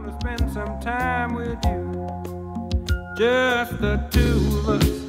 to spend some time with you. Just the two of us.